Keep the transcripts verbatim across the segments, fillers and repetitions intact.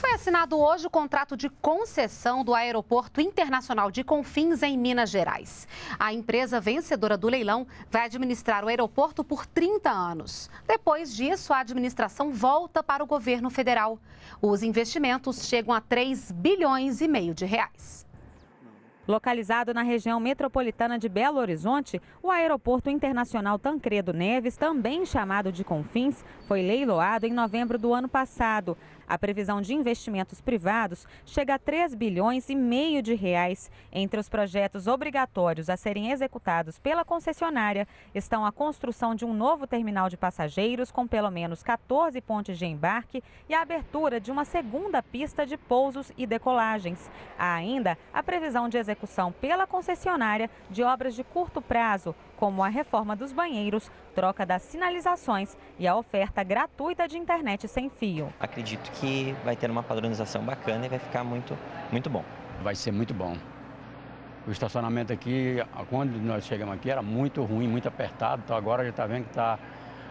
Foi assinado hoje o contrato de concessão do Aeroporto Internacional de Confins, em Minas Gerais. A empresa vencedora do leilão vai administrar o aeroporto por trinta anos. Depois disso, a administração volta para o governo federal. Os investimentos chegam a três bilhões e meio de reais. Localizado na região metropolitana de Belo Horizonte, o Aeroporto Internacional Tancredo Neves, também chamado de Confins, foi leiloado em novembro do ano passado. A previsão de investimentos privados chega a três bilhões e meio de reais. Entre os projetos obrigatórios a serem executados pela concessionária estão a construção de um novo terminal de passageiros com pelo menos quatorze pontes de embarque e a abertura de uma segunda pista de pousos e decolagens. Há ainda a previsão de execução pela concessionária de obras de curto prazo, como a reforma dos banheiros, troca das sinalizações e a oferta gratuita de internet sem fio. Acredito que vai ter uma padronização bacana e vai ficar muito, muito bom. Vai ser muito bom. O estacionamento aqui, quando nós chegamos aqui, era muito ruim, muito apertado. Então agora já está vendo que tá,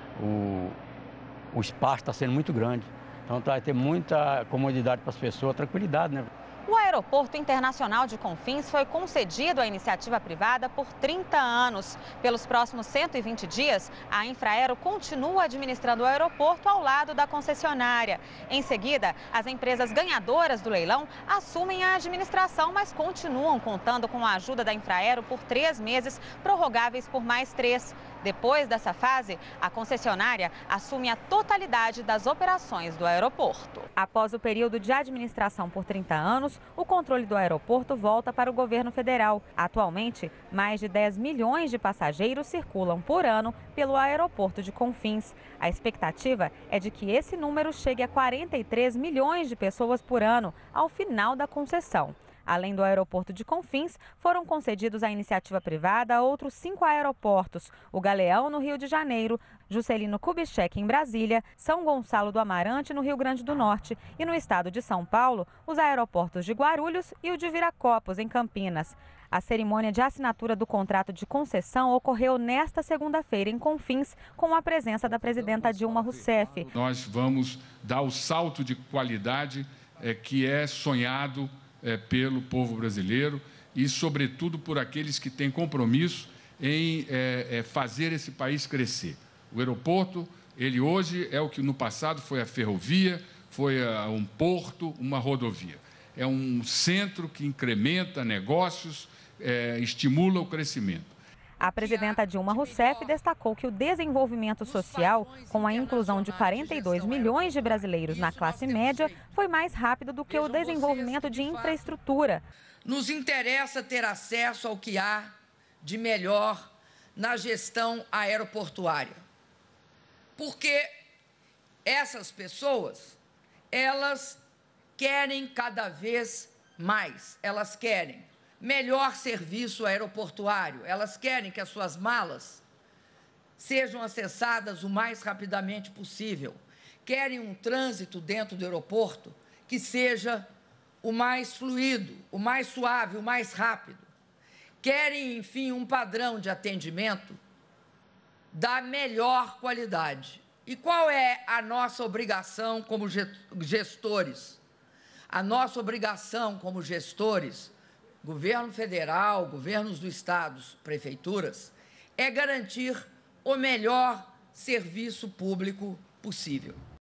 o, o espaço está sendo muito grande. Então vai ter muita comodidade para as pessoas, tranquilidade, né? O Aeroporto Internacional de Confins foi concedido à iniciativa privada por trinta anos. Pelos próximos cento e vinte dias, a Infraero continua administrando o aeroporto ao lado da concessionária. Em seguida, as empresas ganhadoras do leilão assumem a administração, mas continuam contando com a ajuda da Infraero por três meses, prorrogáveis por mais três. Depois dessa fase, a concessionária assume a totalidade das operações do aeroporto. Após o período de administração por trinta anos, o controle do aeroporto volta para o governo federal. Atualmente, mais de dez milhões de passageiros circulam por ano pelo aeroporto de Confins. A expectativa é de que esse número chegue a quarenta e três milhões de pessoas por ano ao final da concessão. Além do aeroporto de Confins, foram concedidos à iniciativa privada outros cinco aeroportos: o Galeão, no Rio de Janeiro, Juscelino Kubitschek, em Brasília, São Gonçalo do Amarante, no Rio Grande do Norte, e no estado de São Paulo, os aeroportos de Guarulhos e o de Viracopos, em Campinas. A cerimônia de assinatura do contrato de concessão ocorreu nesta segunda-feira em Confins, com a presença da presidenta Dilma Rousseff. Nós vamos dar o salto de qualidade é, que é sonhado É, pelo povo brasileiro e, sobretudo, por aqueles que têm compromisso em é, é, fazer esse país crescer. O aeroporto, ele hoje é o que no passado foi a ferrovia, foi a, um porto, uma rodovia. É um centro que incrementa negócios, é, estimula o crescimento. A presidenta Dilma Rousseff destacou que o desenvolvimento social, com a inclusão de quarenta e dois milhões de brasileiros na classe média, foi mais rápido do que o desenvolvimento de infraestrutura. Nos interessa ter acesso ao que há de melhor na gestão aeroportuária, porque essas pessoas, elas querem cada vez mais, elas querem melhor serviço aeroportuário. Elas querem que as suas malas sejam acessadas o mais rapidamente possível. Querem um trânsito dentro do aeroporto que seja o mais fluido, o mais suave, o mais rápido. Querem, enfim, um padrão de atendimento da melhor qualidade. E qual é a nossa obrigação como gestores? A nossa obrigação como gestores, governo federal, governos do estado, prefeituras, é garantir o melhor serviço público possível.